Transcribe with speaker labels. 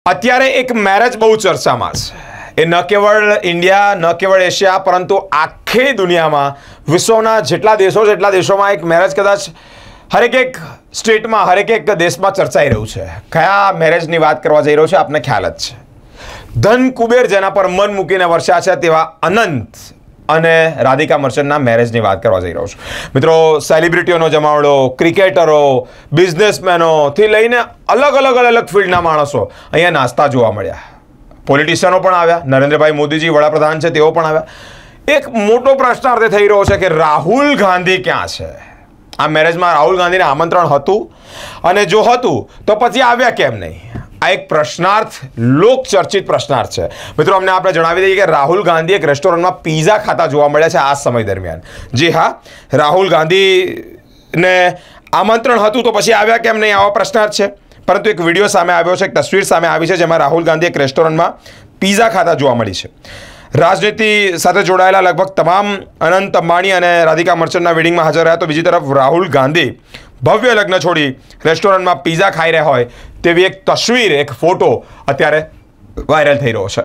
Speaker 1: અત્યારે એક મેરેજ બહુ ચર્ચામાં છે। એ ન કેવળ ઇન્ડિયા ન કેવળ એશિયા પરંતુ આખી દુનિયામાં વિશ્વના જેટલા દેશો છે એટલા દેશોમાં એક મેરેજ કદાચ હરેક એક સ્ટેટમાં હરેક એક દેશમાં ચર્ચાઈ રહ્યું છે। કયા મેરેજની વાત કરવા જઈ રહ્યો છે આપને ખ્યાલ જ છે। ધન કુબેર જેના પર મન મૂકીને વરસ્યા છે તેવા અનંત અને રાધિકા મર્ચન્ટના મેરેજની વાત કરવા જઈ રહ્યો છું। મિત્રો, સેલિબ્રિટીઓનો જમાવડો, ક્રિકેટરો, બિઝનેસમેનોથી લઈને અલગ ફિલ્ડના માણસો અહીંયા નાસ્તા જોવા મળ્યા। પોલિટિશિયનો પણ આવ્યા, નરેન્દ્રભાઈ મોદીજી વડાપ્રધાન છે તેઓ પણ આવ્યા। એક મોટો પ્રશ્નાર્થ થઈ રહ્યો છે કે રાહુલ ગાંધી ક્યાં છે? આ મેરેજમાં રાહુલ ગાંધીને આમંત્રણ હતું અને જો હતું તો પછી આવ્યા કેમ નહીં? આ એક પ્રશ્નાર્થ, લોકચર્ચિત પ્રશ્નાર્થ છે। મિત્રો, અમને આપણે જણાવી દઈએ કે રાહુલ ગાંધી એક રેસ્ટોરન્ટમાં પીઝા ખાતા જોવા મળ્યા છે આ સમય દરમિયાન। જી હા, રાહુલ ગાંધીને આમંત્રણ હતું તો પછી આવ્યા કેમ નહીં, આવા પ્રશ્નાર્થ છે। પરંતુ એક વિડીયો સામે આવ્યો છે, એક તસવીર સામે આવી છે જેમાં રાહુલ ગાંધી એક રેસ્ટોરન્ટમાં પીઝા ખાતા જોવા મળી છે। રાજનીતિ સાથે જોડાયેલા લગભગ તમામ અનંત અંબાણી અને રાધિકા મર્ચન્ટના વેડિંગમાં હાજર રહ્યા તો બીજી તરફ રાહુલ ગાંધી ભવ્ય લગ્ન છોડી રેસ્ટોરન્ટમાં પીઝા ખાઈ રહ્યા હોય તેવી એક તસવીર, એક ફોટો અત્યારે વાયરલ થઈ રહ્યો છે।